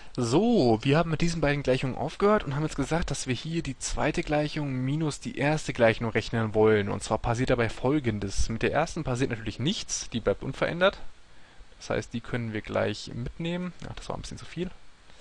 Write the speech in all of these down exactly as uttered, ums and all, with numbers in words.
So, wir haben mit diesen beiden Gleichungen aufgehört und haben jetzt gesagt, dass wir hier die zweite Gleichung minus die erste Gleichung rechnen wollen. Und zwar passiert dabei Folgendes. Mit der ersten passiert natürlich nichts, die bleibt unverändert. Das heißt, die können wir gleich mitnehmen. Ach, das war ein bisschen zu viel.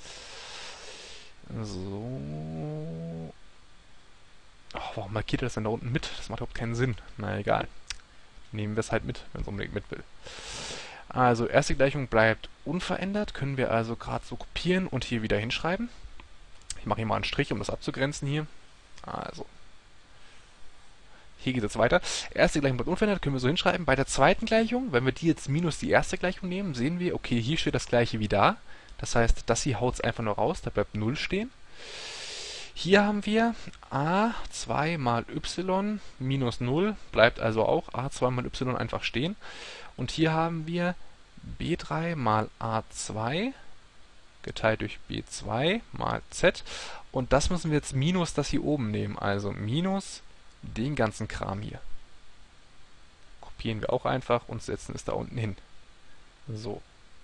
So. Oh, warum markiert er das denn da unten mit? Das macht überhaupt keinen Sinn. Na egal. Nehmen wir es halt mit, wenn es unbedingt mit will. Also erste Gleichung bleibt unverändert, können wir also gerade so kopieren und hier wieder hinschreiben. Ich mache hier mal einen Strich, um das abzugrenzen hier. Also, hier geht es weiter. Erste Gleichung bleibt unverändert, können wir so hinschreiben. Bei der zweiten Gleichung, wenn wir die jetzt minus die erste Gleichung nehmen, sehen wir, okay, hier steht das gleiche wie da. Das heißt, das hier haut es einfach nur raus, da bleibt null stehen. Hier haben wir a zwei mal y minus null, bleibt also auch a zwei mal y einfach stehen. Und hier haben wir b drei mal a zwei geteilt durch b zwei mal z. Und das müssen wir jetzt minus das hier oben nehmen, also minus den ganzen Kram hier. Kopieren wir auch einfach und setzen es da unten hin. So.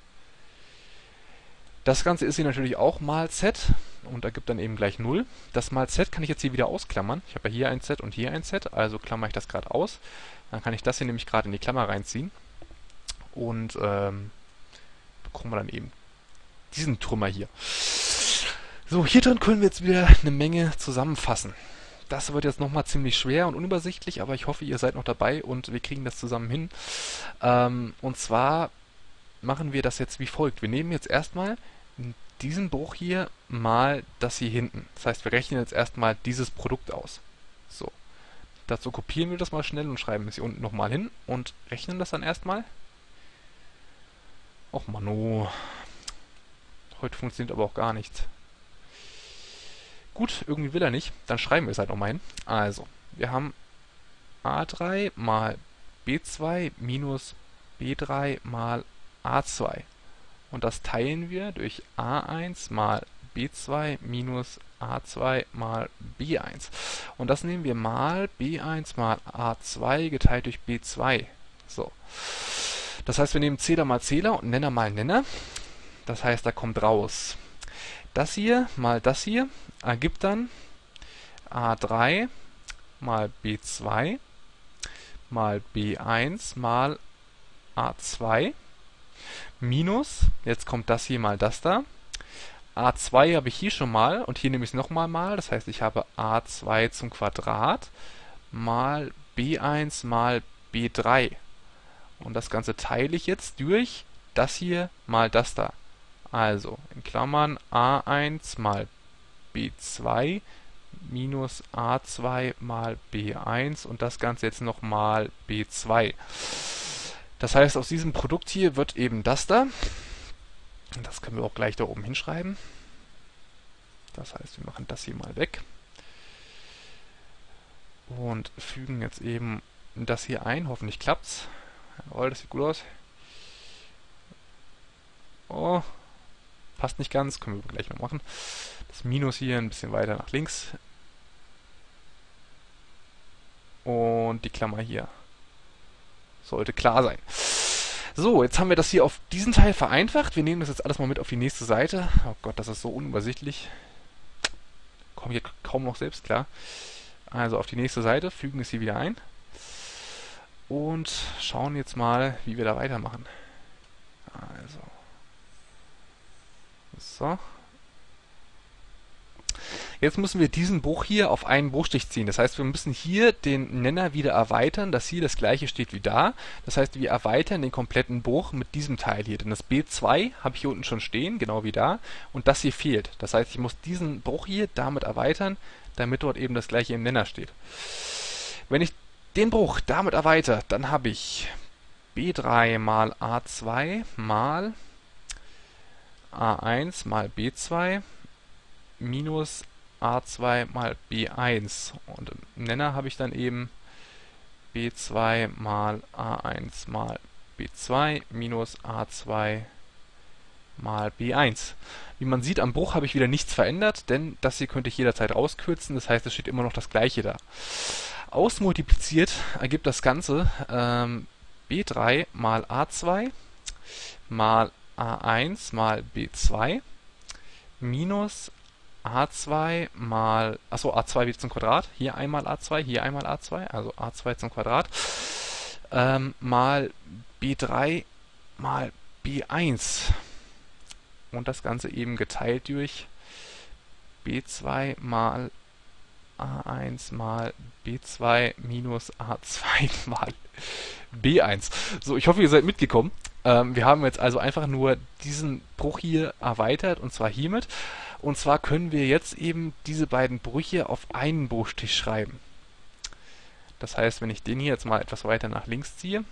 Das Ganze ist hier natürlich auch mal z und ergibt dann eben gleich null. Das mal z kann ich jetzt hier wieder ausklammern. Ich habe ja hier ein z und hier ein z, also klammere ich das gerade aus. Dann kann ich das hier nämlich gerade in die Klammer reinziehen. Und ähm, bekommen wir dann eben diesen Trümmer hier. So, hier drin können wir jetzt wieder eine Menge zusammenfassen. Das wird jetzt nochmal ziemlich schwer und unübersichtlich, aber ich hoffe, ihr seid noch dabei und wir kriegen das zusammen hin. Ähm, und zwar machen wir das jetzt wie folgt. Wir nehmen jetzt erstmal diesen Bruch hier mal das hier hinten. Das heißt, wir rechnen jetzt erstmal dieses Produkt aus. So. Dazu kopieren wir das mal schnell und schreiben es hier unten nochmal hin und rechnen das dann erstmal. Och Mano. Heute funktioniert aber auch gar nichts. Gut, irgendwie will er nicht. Dann schreiben wir es halt nochmal hin. Also, wir haben a drei mal b zwei minus b drei mal a zwei. Und das teilen wir durch a eins mal b zwei minus a zwei mal b eins. Und das nehmen wir mal b eins mal a zwei geteilt durch b zwei. So. Das heißt, wir nehmen Zähler mal Zähler und Nenner mal Nenner. Das heißt, da kommt raus das hier mal das hier ergibt dann a drei mal b zwei mal b eins mal a zwei minus, jetzt kommt das hier mal das da. a zwei habe ich hier schon mal und hier nehme ich es nochmal mal. Das heißt, ich habe a zwei zum Quadrat mal b eins mal b drei. Und das Ganze teile ich jetzt durch das hier mal das da. Also in Klammern a eins mal b zwei minus a zwei mal b eins und das Ganze jetzt nochmal b zwei. Das heißt, aus diesem Produkt hier wird eben das da. Das können wir auch gleich da oben hinschreiben. Das heißt, wir machen das hier mal weg. Und fügen jetzt eben das hier ein. Hoffentlich klappt's. Jawohl, das sieht gut aus. Oh, passt nicht ganz. Können wir gleich noch machen. Das Minus hier ein bisschen weiter nach links. Und die Klammer hier. Sollte klar sein. So, jetzt haben wir das hier auf diesen Teil vereinfacht. Wir nehmen das jetzt alles mal mit auf die nächste Seite. Oh Gott, das ist so unübersichtlich. Komme hier kaum noch selbst klar. Also auf die nächste Seite, fügen es hier wieder ein. Und schauen jetzt mal, wie wir da weitermachen. Also. So. Jetzt müssen wir diesen Bruch hier auf einen Bruchstich ziehen. Das heißt, wir müssen hier den Nenner wieder erweitern, dass hier das gleiche steht wie da. Das heißt, wir erweitern den kompletten Bruch mit diesem Teil hier. Denn das b zwei habe ich hier unten schon stehen, genau wie da. Und das hier fehlt. Das heißt, ich muss diesen Bruch hier damit erweitern, damit dort eben das gleiche im Nenner steht. Wenn ich den Bruch damit erweitere, dann habe ich b drei mal a zwei mal a eins mal b zwei minus a zwei mal b eins. Und im Nenner habe ich dann eben b zwei mal a eins mal b zwei minus a zwei mal b eins. Wie man sieht, am Bruch habe ich wieder nichts verändert, denn das hier könnte ich jederzeit rauskürzen. Das heißt, es steht immer noch das gleiche da. Ausmultipliziert ergibt das Ganze ähm, b drei mal a zwei mal a eins mal b zwei minus a zwei mal, achso, a zwei wieder zum Quadrat, hier einmal a zwei, hier einmal a zwei, also a zwei zum Quadrat, ähm, mal b drei mal b eins. Und das Ganze eben geteilt durch b zwei mal a eins mal b zwei minus a zwei mal b eins. So, ich hoffe, ihr seid mitgekommen. Ähm, wir haben jetzt also einfach nur diesen Bruch hier erweitert, und zwar hiermit. Und zwar können wir jetzt eben diese beiden Brüche auf einen Bruchstich schreiben. Das heißt, wenn ich den hier jetzt mal etwas weiter nach links ziehe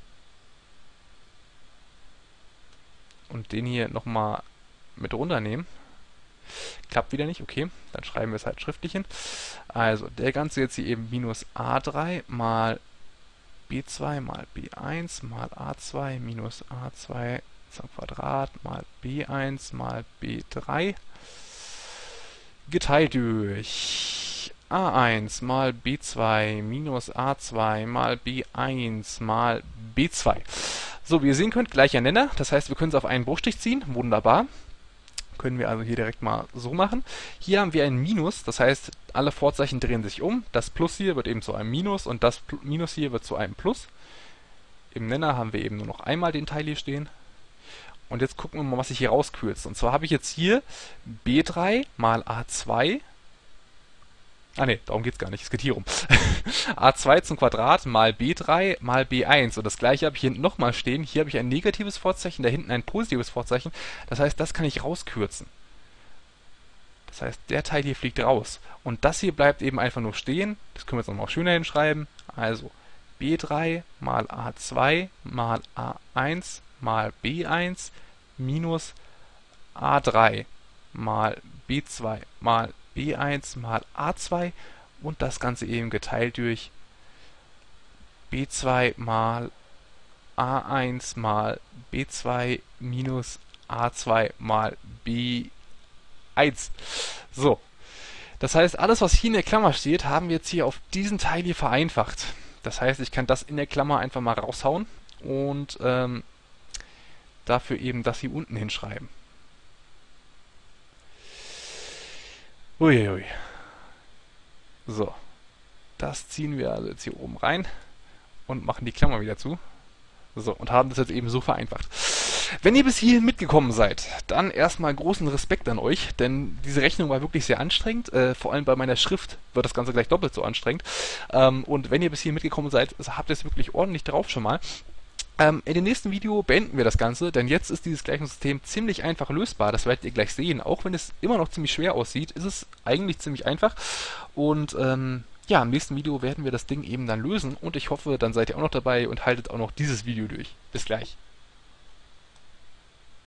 und den hier nochmal mit runternehme, klappt wieder nicht, okay, dann schreiben wir es halt schriftlich hin. Also der Ganze jetzt hier eben minus a drei mal b zwei mal b eins mal a zwei minus a zwei zum Quadrat mal b eins mal b drei geteilt durch a eins mal b zwei minus a zwei mal b eins mal b zwei. So, wie ihr sehen könnt, gleicher Nenner, das heißt, wir können es auf einen Bruchstich ziehen, wunderbar. Können wir also hier direkt mal so machen. Hier haben wir ein Minus, das heißt, alle Vorzeichen drehen sich um. Das Plus hier wird eben zu einem Minus und das Minus hier wird zu einem Plus. Im Nenner haben wir eben nur noch einmal den Teil hier stehen. Und jetzt gucken wir mal, was sich hier rauskürzt. Und zwar habe ich jetzt hier b drei mal a zwei. Ah ne, darum geht es gar nicht, es geht hier rum. a zwei zum Quadrat mal b drei mal b eins. Und das gleiche habe ich hier hinten nochmal stehen. Hier habe ich ein negatives Vorzeichen, da hinten ein positives Vorzeichen. Das heißt, das kann ich rauskürzen. Das heißt, der Teil hier fliegt raus. Und das hier bleibt eben einfach nur stehen. Das können wir jetzt nochmal schöner hinschreiben. Also b drei mal a zwei mal a eins mal b eins minus a drei mal b zwei mal b eins mal a zwei und das Ganze eben geteilt durch b zwei mal a eins mal b zwei minus a zwei mal b eins. So, das heißt, alles, was hier in der Klammer steht, haben wir jetzt hier auf diesen Teil hier vereinfacht. Das heißt, ich kann das in der Klammer einfach mal raushauen und ähm, dafür eben das hier unten hinschreiben. Uiui. So, das ziehen wir also jetzt hier oben rein und machen die Klammer wieder zu. So, und haben das jetzt eben so vereinfacht. Wenn ihr bis hierhin mitgekommen seid, dann erstmal großen Respekt an euch, denn diese Rechnung war wirklich sehr anstrengend. Äh, vor allem bei meiner Schrift wird das Ganze gleich doppelt so anstrengend. Ähm, und wenn ihr bis hierhin mitgekommen seid, habt ihr es wirklich ordentlich drauf schon mal. Ähm, in dem nächsten Video beenden wir das Ganze, denn jetzt ist dieses Gleichungssystem ziemlich einfach lösbar. Das werdet ihr gleich sehen. Auch wenn es immer noch ziemlich schwer aussieht, ist es eigentlich ziemlich einfach. Und ähm, ja, im nächsten Video werden wir das Ding eben dann lösen. Und ich hoffe, dann seid ihr auch noch dabei und haltet auch noch dieses Video durch. Bis gleich.